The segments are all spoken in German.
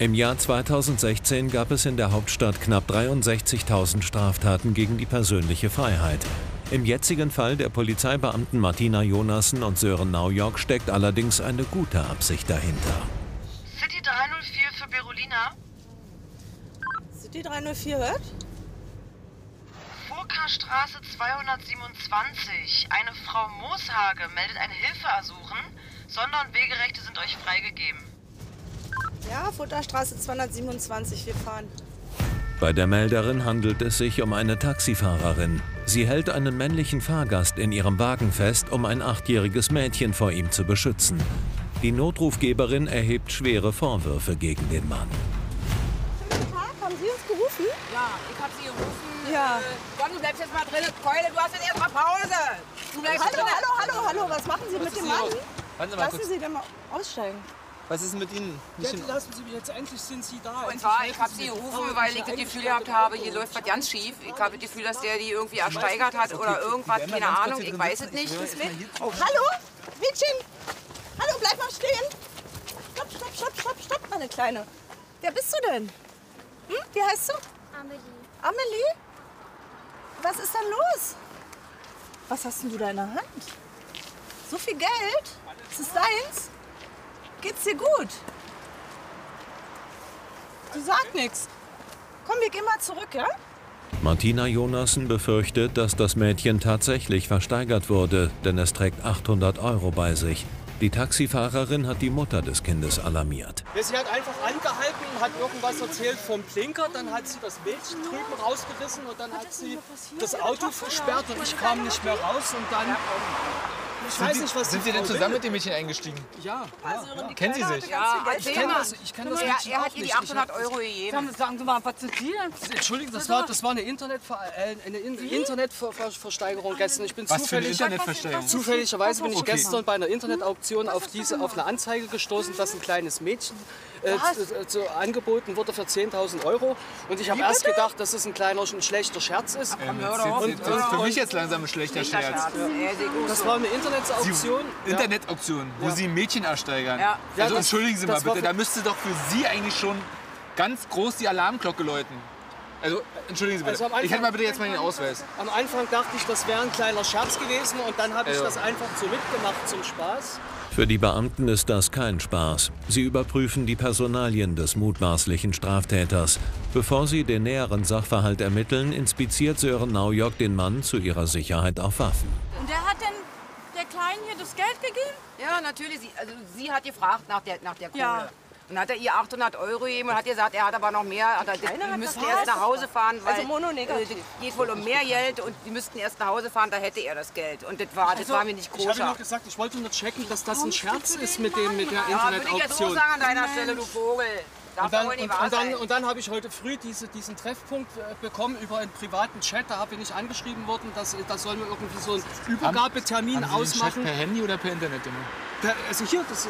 Im Jahr 2016 gab es in der Hauptstadt knapp 63.000 Straftaten gegen die persönliche Freiheit. Im jetzigen Fall der Polizeibeamten Martina Jonassen und Sören Naujok steckt allerdings eine gute Absicht dahinter. City 304 für Berolina. City 304 hört? Furka-Straße 227. Eine Frau Mooshage meldet ein Hilfeersuchen. Sonder- und Wegerechte sind euch freigegeben. Ja, Futterstraße 227, wir fahren. Bei der Melderin handelt es sich um eine Taxifahrerin. Sie hält einen männlichen Fahrgast in ihrem Wagen fest, um ein 8-jähriges Mädchen vor ihm zu beschützen. Die Notrufgeberin erhebt schwere Vorwürfe gegen den Mann. Guten Tag, haben Sie uns gerufen? Ja, ich hab Sie gerufen. Ja. Gott, du bleibst jetzt mal drin, Keule, du hast jetzt erst mal Pause. Du bleibst Hallo, was machen Sie mit dem Mann? Warten Sie mal Lassen kurz. Sie den mal aussteigen. Was ist mit Ihnen? Jetzt lassen Sie mich, jetzt endlich sind Sie da. Und zwar, ich habe Sie gerufen, weil ich das Gefühl gehabt habe, hier läuft was ganz schief. Ich habe das Gefühl, dass der die irgendwie ersteigert hat oder irgendwas, keine Ahnung, ich weiß es nicht. Hallo? Mädchen! Hallo, bleib mal stehen! Stopp, meine Kleine. Wer bist du denn? Wie heißt du? Amelie. Amelie? Was ist denn los? Was hast denn du da in der Hand? So viel Geld? Ist es deins? Geht's dir gut? Du sag nichts. Komm, wir gehen mal zurück, ja? Martina Jonassen befürchtet, dass das Mädchen tatsächlich versteigert wurde, denn es trägt 800 € bei sich. Die Taxifahrerin hat die Mutter des Kindes alarmiert. Ja, sie hat einfach angehalten und hat irgendwas erzählt vom Blinker. Dann hat sie das Mädchen drüben rausgerissen und dann hat sie das Auto versperrt und ich kam nicht mehr raus. Und dann, ich weiß nicht, was Sind Sie denn zusammen mit dem Mädchen eingestiegen? Ja. Kennen Sie sich? Ja, erzähl mal. Ich kenn das Mädchen Er auch hat ihr die nicht. 800 € gegeben. Sagen Sie mal, was sind Sie? Entschuldigung, das war eine Internetversteigerung gestern. Ich bin Was für eine Internetversteigerung? zufälligerweise bin ich gestern bei einer Internetauktion auf eine Anzeige gestoßen, dass ein kleines Mädchen angeboten wurde für 10.000 €. Und ich habe erst gedacht, dass es ein schlechter Scherz ist. Das ist für mich jetzt langsam ein schlechter Scherz. Das war eine Internetauktion. Internetauktion, wo Sie ein Mädchen ersteigern. Ja. Also Ja, entschuldigen Sie mal das war bitte, da müsste doch für Sie eigentlich schon ganz groß die Alarmglocke läuten. Also entschuldigen Sie bitte, Also am Anfang- ich hätte mal bitte jetzt mal Ihren Ausweis. Am Anfang dachte ich, das wäre ein kleiner Scherz gewesen und dann habe ich das einfach so mitgemacht zum Spaß. Für die Beamten ist das kein Spaß. Sie überprüfen die Personalien des mutmaßlichen Straftäters. Bevor sie den näheren Sachverhalt ermitteln, inspiziert Sören Naujok den Mann zu ihrer Sicherheit auf Waffen. Und der hat denn der Kleinen hier das Geld gegeben? Ja, natürlich. Sie hat gefragt nach der Kohle. Ja. Und hat er ihr 800 € gegeben und hat gesagt, er hat aber noch mehr. Die müssten erst nach Hause fahren, weil Also mononegativ. es geht wohl um mehr Geld und die müssten erst nach Hause fahren, da hätte er das Geld. Und das war mir nicht Ich habe koscher. nur gesagt, ich wollte nur checken, dass das ein Scherz ist mit der Ja, würde ich jetzt auch Internetauktion. sagen an deiner Stelle, du Vogel. Darf doch wohl nicht wahr sein. Und dann habe ich heute früh diesen Treffpunkt bekommen über einen privaten Chat. Da bin ich angeschrieben worden, da sollen wir irgendwie so einen Übergabetermin Haben Sie den Chat ausmachen. per Handy oder per Internet gemacht? Also hier ist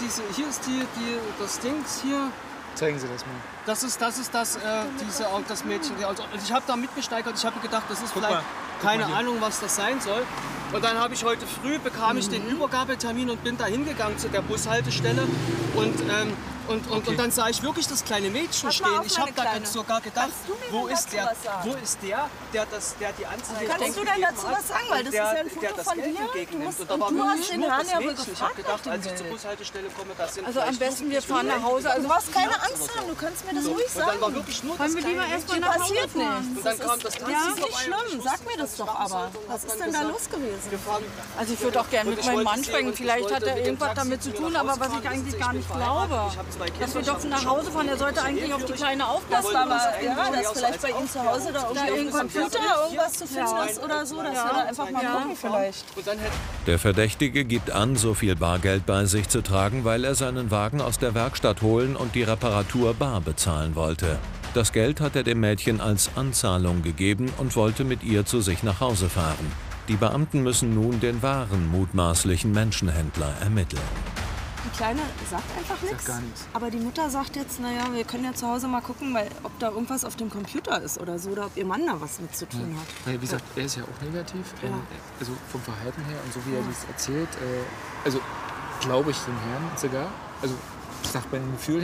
das Ding hier. Zeigen Sie das mal. Das ist das Mädchen. Und ich habe da mitgesteigert. Ich habe gedacht, das ist Guck vielleicht mal keine hier. Ahnung, was das sein soll. Und dann habe ich heute früh bekam ich den Übergabetermin und bin da hingegangen zu der Bushaltestelle und dann sah ich wirklich das kleine Mädchen Pass mal stehen. auf, Ich habe meine da Kleine. sogar gedacht, Kannst du mir wo denn ist dazu der, was sagen? wo ist der die Anzeige Kannst du denn dazu was sagen? Weil das ist ja ein Foto der das von Geld dir. entgegennimmt. Und da war du wirklich hast den nur Herrn das ja wohl Mädchen. Ich habe gefragt gedacht, nach als dem ich zur Geld. Bushaltestelle komme, das sind Also am vielleicht besten, wir fahren nach Hause. Also du brauchst keine Angst haben, du kannst mir das ruhig Und dann war sagen. wirklich nur das Wollen wir lieber kleine erstmal Dir nach Hause passiert fahren? nichts. Und dann kam das Ja, Taxi ist nicht schlimm. Sag mir das doch aber. Was ist denn da los gewesen? Also ich würde auch gerne mit meinem Mann sprechen. Vielleicht hat er irgendwas damit zu tun, aber was ich eigentlich gar nicht glaube. Dass wir doch nach Hause fahren. Er sollte eigentlich auf die Kleine aufpassen. Dass vielleicht bei ihm zu Hause da irgendwie im Computer irgendwas zu finden ist oder so. Dass wir da einfach mal gucken vielleicht. Der Verdächtige gibt an, so viel Bargeld bei sich zu tragen, weil er seinen Wagen aus der Werkstatt holen und die Reparatur bar bezahlen wollte. Das Geld hat er dem Mädchen als Anzahlung gegeben und wollte mit ihr zu sich nach Hause fahren. Die Beamten müssen nun den wahren mutmaßlichen Menschenhändler ermitteln. Die Kleine sagt einfach nichts. gar nichts. Aber die Mutter sagt jetzt, naja, wir können ja zu Hause mal gucken, weil, ob da irgendwas auf dem Computer ist oder so, oder ob ihr Mann da was mit zu tun hat. Weil, wie gesagt, er ist ja auch negativ, also vom Verhalten her und so wie er dies erzählt, also glaube ich dem Herrn sogar, also ich sag bei dem Gefühl her,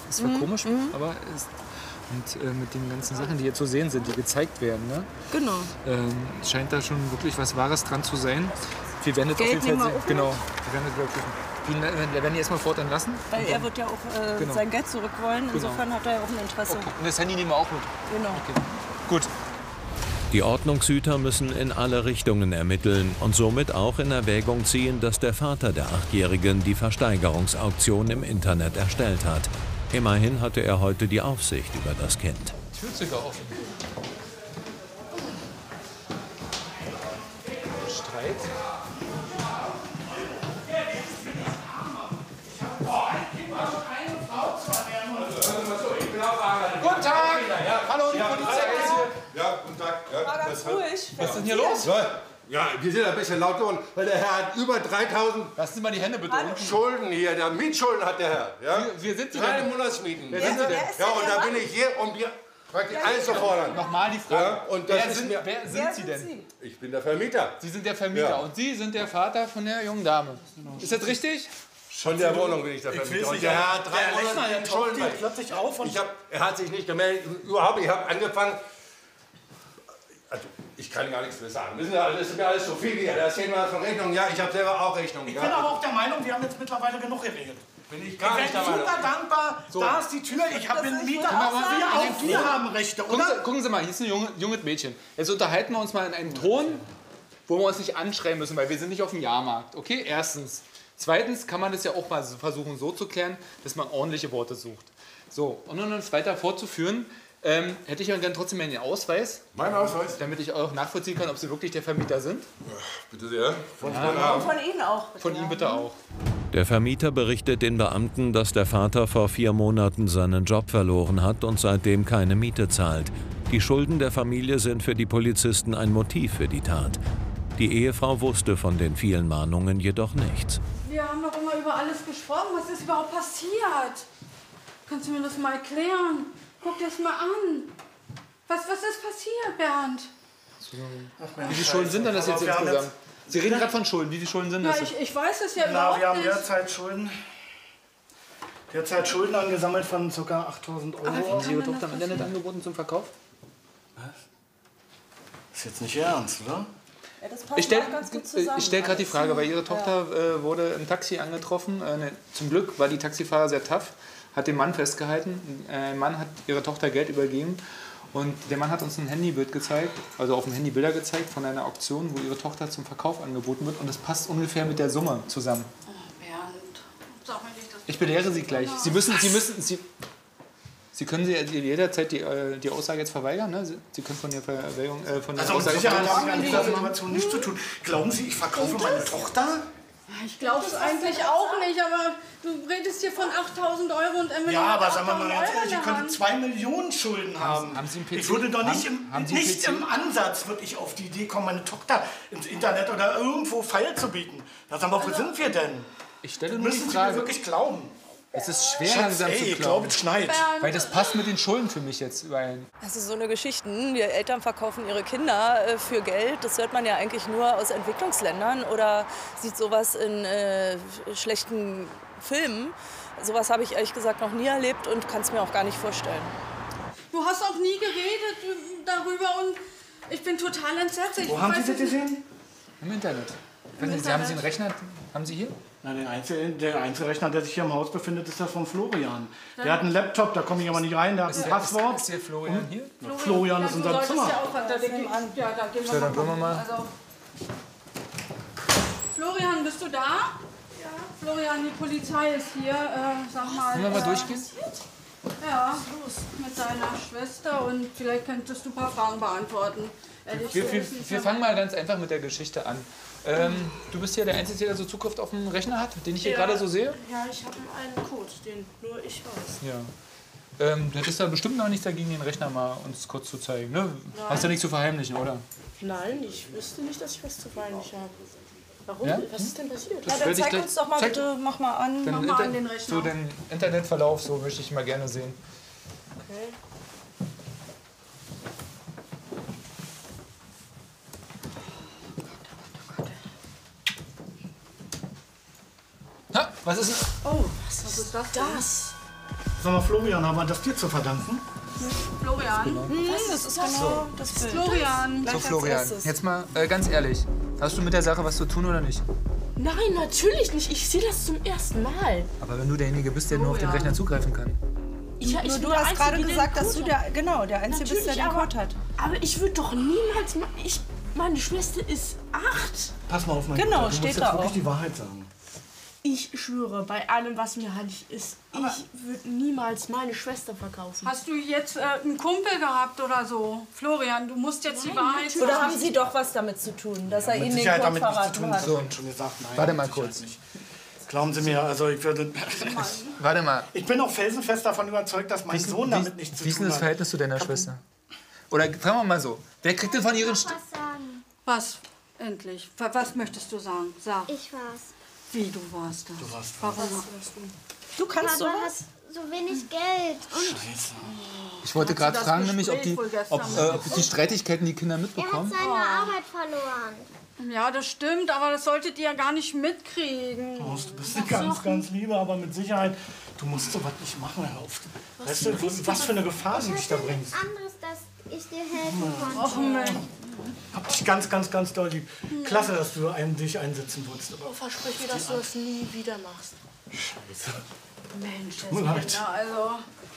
ist zwar komisch, aber mit den ganzen Sachen, die hier zu sehen sind, die gezeigt werden, ne? Genau. Scheint da schon wirklich was Wahres dran zu sein. Wir werden das auf jeden Fall sehen. Genau. Wir werden das überprüfen. Wir werden die erstmal fortan lassen. Weil er wird ja auch sein Geld zurück wollen. Insofern hat er ja auch ein Interesse. Okay. Und das Handy nehmen wir auch mit. Genau. Okay. Gut. Die Ordnungshüter müssen in alle Richtungen ermitteln und somit auch in Erwägung ziehen, dass der Vater der 8-Jährigen die Versteigerungsauktion im Internet erstellt hat. Immerhin hatte er heute die Aufsicht über das Kind. Tür ist sogar offen. Streit. Guten Tag! Hallo, die Polizei ist hier. Ja, guten Tag. Ja, Was ist denn hier los? Ja, wir sind ein bisschen laut geworden, weil der Herr hat über 3000 Lassen Sie mal die Hände bitte unten. Schulden hier. Der Mietschulden hat der Herr. Ja? Wir sind Sie 3 denn? Monatsmieten. Wer sind Sie denn? Ja, und da bin ich hier, um dir praktisch alles zu fordern. Nochmal die Frage. Ja, und das wer ist sind, mir, wer sind Sie denn? ich bin der Vermieter. Sie sind der Vermieter Ja. und Sie sind der Vater von der jungen Dame. Ist das richtig? Schon der Wohnung bin ich der Vermieter. Und der Herr hat 3 Monate Schulden. plötzlich auf und Er hat sich nicht gemeldet. Überhaupt, ich habe angefangen. Also, ich kann gar nichts mehr sagen. Wissen Sie, das ist mir alles so viel hier. Da erzählen wir von Rechnungen. Ja, ich habe selber auch Rechnungen. ich bin aber auch der Meinung, wir haben jetzt mittlerweile genug geregelt. Bin ich Ich gar bin nicht der Meinung. super dankbar. Da ist die Tür. Ich habe einen Mieter. Wir haben Rechte, Gucken oder? Sie, gucken Sie mal, hier ist ein junges Mädchen. Jetzt unterhalten wir uns mal in einem Ton, wo wir uns nicht anschreien müssen, weil wir sind nicht auf dem Jahrmarkt. Okay, erstens. Zweitens kann man das ja auch mal versuchen so zu klären, dass man ordentliche Worte sucht. So, und um es weiter fortzuführen, hätte ich ja gerne trotzdem einen Ausweis, Mein Ausweis? damit ich auch nachvollziehen kann, ob Sie wirklich der Vermieter sind. Bitte sehr. Und von Ihnen auch. Von ihm bitte auch. Der Vermieter berichtet den Beamten, dass der Vater vor 4 Monaten seinen Job verloren hat und seitdem keine Miete zahlt. Die Schulden der Familie sind für die Polizisten ein Motiv für die Tat. Die Ehefrau wusste von den vielen Mahnungen jedoch nichts. Wir haben doch immer über alles gesprochen. Was ist überhaupt passiert? Kannst du mir das mal erklären? Guck dir das mal an. Was ist passiert, Bernd? Wie viele Schulden sind denn das jetzt insgesamt? Sie reden gerade von Schulden. Wie viele Schulden sind Ja, das? ich weiß es ja Na, überhaupt wir haben nicht. derzeit Schulden angesammelt von ca. 8.000 €. Haben Sie Ihre Tochter im Internet angeboten zum Verkauf? Ist jetzt nicht Ihr Ernst, oder? Ja, das passt Ich stelle auch ganz gut zusammen. gerade die Frage, weil Ihre Tochter wurde im Taxi angetroffen. Zum Glück war die Taxifahrer sehr tough, hat den Mann festgehalten. Ein Mann hat ihre Tochter Geld übergeben und der Mann hat uns ein Handybild gezeigt, also auf dem Handy Bilder gezeigt von einer Auktion, wo ihre Tochter zum Verkauf angeboten wird und das passt ungefähr mit der Summe zusammen. Oh, Bernd, sag mir nicht, dass Ich belehre Sie gleich. Sie können jederzeit die Aussage jetzt verweigern. Ne? Sie können von der Verweigerung von der Also mit Aussage Sicherheit haben wir mit dieser Situation nichts zu tun. Glauben Sie, ich verkaufe meine Tochter? Ich glaube es eigentlich auch nicht, aber du redest hier von 8.000 € und Emily Ja, hat aber sagen wir 8.000 mal ganz € ehrlich, in ich der könnte Hand. 2 Millionen Schulden haben. Haben Sie einen PC? Ich würde doch nicht, Haben Sie einen nicht PC? im Ansatz würde ich auf die Idee kommen, meine Tochter ins Internet oder irgendwo feilzubieten. Da sagen wir, wo sind wir denn? Ich stelle nur die Müssen Sie mir Frage. wirklich glauben? Es ist schwer Schatz, langsam ey, zu ich glaube, glauben. es schneit. Weil das passt mit den Schulden für mich jetzt überein. Also so eine Geschichten, die Eltern verkaufen ihre Kinder für Geld, das hört man ja eigentlich nur aus Entwicklungsländern oder sieht sowas in schlechten Filmen. Sowas habe ich ehrlich gesagt noch nie erlebt und kann es mir auch gar nicht vorstellen. Du hast auch nie geredet darüber und ich bin total entsetzt. Wo haben Sie das gesehen? Im Internet. Haben Sie einen Rechner? Haben Sie hier? Na, der Einzelrechner, der sich hier im Haus befindet, ist der von Florian. Der hat einen Laptop, da komme ich aber nicht rein, der hat ein Passwort. Ist hier Florian hier? Florian ist in seinem Zimmer. Ja, auch da gehen wir dann wollen wir mal. Also, Florian, bist du da? Ja. Florian, die Polizei ist hier. Sag mal. Wollen wir mal durchgehen? Ja, mit seiner Schwester und vielleicht könntest du ein paar Fragen beantworten. Wir fangen mal ganz einfach mit der Geschichte an. Du bist ja der Einzige, der so Zugriff auf den Rechner hat, den ich hier gerade so sehe? Ja, ich habe einen Code, den nur ich weiß. Ja. Du hättest da bestimmt noch nichts dagegen, den Rechner mal uns kurz zu zeigen. Ne? Hast ja nichts zu verheimlichen, oder? Nein, ich wüsste nicht, dass ich was zu verheimlichen habe. Warum? Ja? Was ist denn passiert? Ja, dann zeig uns doch mal bitte, mach mal an. Mach mal an den Rechner. So den Internetverlauf, so möchte ich mal gerne sehen. Okay. Ha, was ist denn? Oh, was ist das? Sag mal, Florian, haben wir das dir zu verdanken? Florian? Das ist genau das Bild. Florian. So, Florian, jetzt mal ganz ehrlich. Hast du mit der Sache was zu tun oder nicht? Nein, natürlich nicht. Ich sehe das zum ersten Mal. Aber wenn du derjenige bist, der nur auf den Rechner zugreifen kann. Nur du hast gerade gesagt, dass du der Einzige bist, der den Code hat. Aber ich würde doch niemals... Meine Schwester ist 8. Pass mal auf, mein Genau, Bruder. Du steht musst da jetzt wirklich auch. die Wahrheit sagen. Ich schwöre, bei allem, was mir heilig ist, ich würde niemals meine Schwester verkaufen. Hast du jetzt einen Kumpel gehabt oder so? Florian, du musst jetzt die Wahrheit sagen. Oder haben Sie doch was damit zu tun, dass er Ihnen den Sicherheit Code damit nichts zu verraten tun. hat? So, schon gesagt, nein. Warte mal mit Sicherheit kurz. nicht. Glauben Sie mir, also ich würde... Warte mal. Ich bin auch felsenfest davon überzeugt, dass mein Sohn damit nichts zu Wie ist denn tun das hat. Verhältnis zu deiner Schwester? Oder fragen wir mal so. Wer kriegt denn von ihren... Was? Endlich. Was möchtest du sagen? Sag. Ich war's. Wie, du warst das? Du warst Warum? Du kannst Papa sowas? hat so wenig Geld. Und Ich wollte Hat sie gerade das fragen, nämlich, ob Gespräch wohl gestern die Streitigkeiten die Kinder er hat mitbekommen. seine Arbeit verloren. Ja, das stimmt, aber das solltet ihr ja gar nicht mitkriegen. Du bist eine ganz, ganz liebe, aber mit Sicherheit, du musst sowas nicht machen, Herr Haupt. Weißt du, was für eine Gefahr du dich da bringst? Anderes, dass ich dir helfen konnte. Och, Mensch. Hab dich ganz, ganz, ganz doll lieb. Klasse, dass du dich einsetzen wolltest. Aber Versprich mir, dass du das nie wieder machst. Scheiße. Mensch, Tut mir leid. ja, also...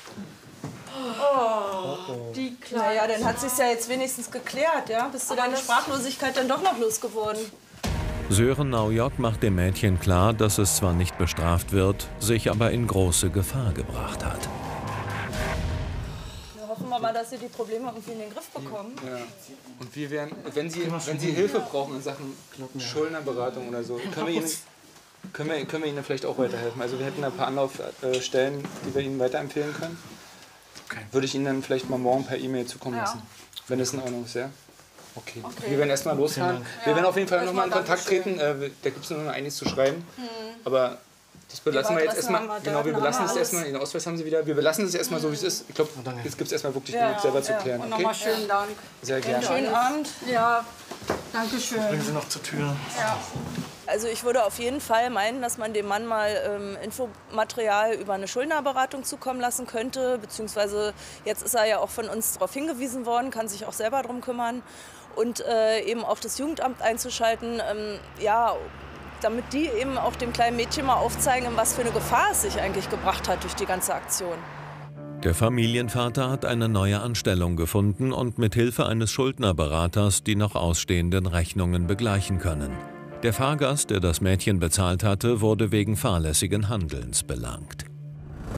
Die Kleine. Naja, dann hat sich's ja jetzt wenigstens geklärt, ja? Bist du deine Sprachlosigkeit dann doch noch losgeworden? Sören Naujok macht dem Mädchen klar, dass es zwar nicht bestraft wird, sich aber in große Gefahr gebracht hat. Ja, hoffen wir mal, dass Sie die Probleme irgendwie in den Griff bekommen. Ja. Und wir werden, wenn Sie Hilfe brauchen in Sachen Schuldnerberatung oder so, können wir Ihnen vielleicht auch weiterhelfen. Also wir hätten ein paar Anlaufstellen, die wir Ihnen weiterempfehlen können. Okay. Würde ich Ihnen dann vielleicht mal morgen per E-Mail zukommen lassen, wenn es in Ordnung ist, ja? Okay. Wir werden erstmal losfahren. Wir werden auf jeden Fall nochmal in Kontakt treten. Da gibt es noch einiges zu schreiben. Aber das belassen wir jetzt erstmal. Genau, wir belassen es erstmal. Den Ausweis haben Sie wieder. Wir belassen es erstmal so, wie es ist. Ich glaube, jetzt gibt es erstmal wirklich genug selber zu klären. Und Okay? nochmal schönen Dank. Sehr gerne. Schönen Abend. Ja, danke schön. Bringen Sie noch zur Tür. Ja. Also ich würde auf jeden Fall meinen, dass man dem Mann mal Infomaterial über eine Schuldnerberatung zukommen lassen könnte. Beziehungsweise jetzt ist er ja auch von uns darauf hingewiesen worden, kann sich auch selber darum kümmern. Und eben auch das Jugendamt einzuschalten, ja, damit die eben auch dem kleinen Mädchen mal aufzeigen, in was für eine Gefahr es sich eigentlich gebracht hat durch die ganze Aktion. Der Familienvater hat eine neue Anstellung gefunden und mit Hilfe eines Schuldnerberaters die noch ausstehenden Rechnungen begleichen können. Der Fahrgast, der das Mädchen bezahlt hatte, wurde wegen fahrlässigen Handelns belangt.